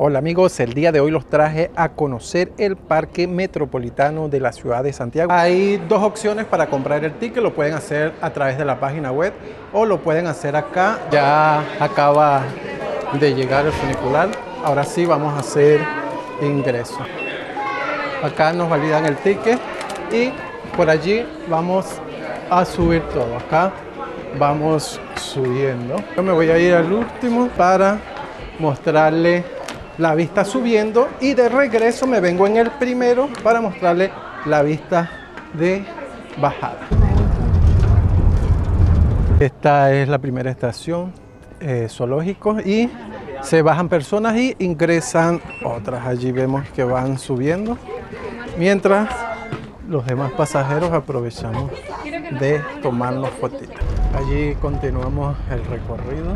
Hola amigos, el día de hoy los traje a conocer el Parque Metropolitano de la ciudad de Santiago. Hay dos opciones para comprar el ticket, lo pueden hacer a través de la página web o lo pueden hacer acá. Ya acaba de llegar el funicular, ahora sí vamos a hacer ingreso. Acá nos validan el ticket y por allí vamos a subir todo. Acá vamos subiendo. Yo me voy a ir al último para mostrarle la vista subiendo y de regreso me vengo en el primero para mostrarle la vista de bajada. Esta es la primera estación, zoológico, y se bajan personas y ingresan otras. Allí vemos que van subiendo mientras los demás pasajeros aprovechamos de tomarnos fotitos. Allí continuamos el recorrido.